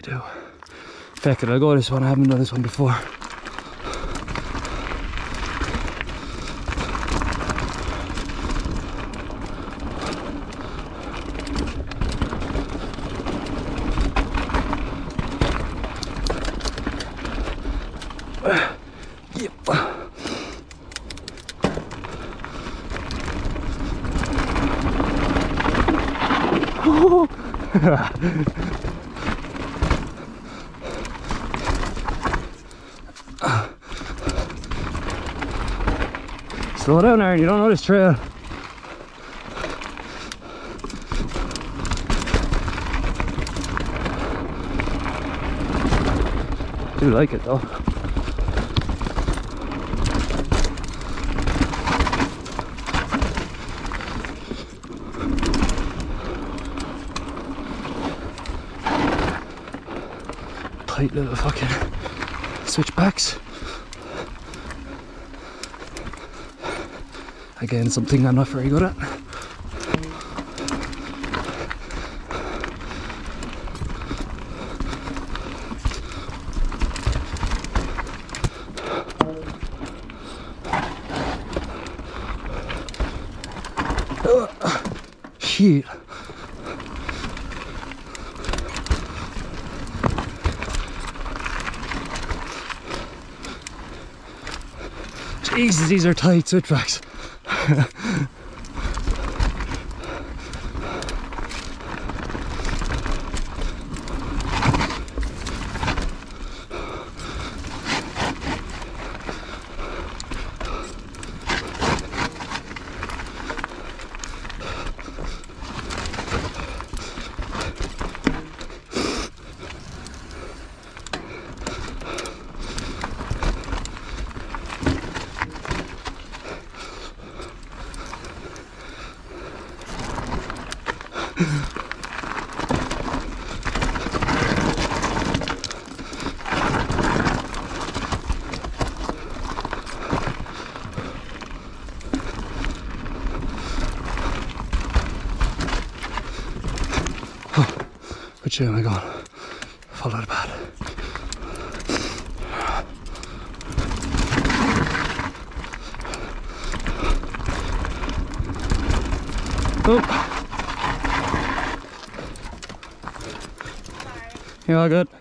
do. Feck it, I'll go this one. I haven't done this one before. Yep. Slow down, Aaron, you don't know this trail. I do like it though. Tight little fucking switchbacks. Again, something I'm not very good at. Shit. Jesus, these are tight switchbacks. Which way am I going? Follow the path. Oh. You're all good.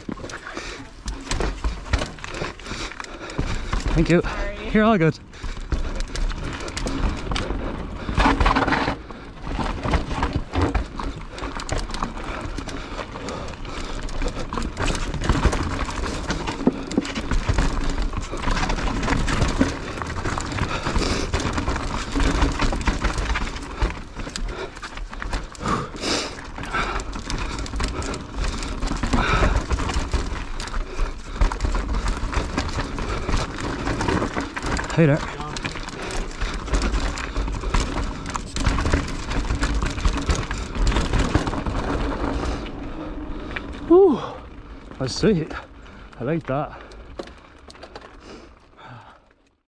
Thank you. Sorry. You're all good. Hey there. Woo, that's sweet. I like that.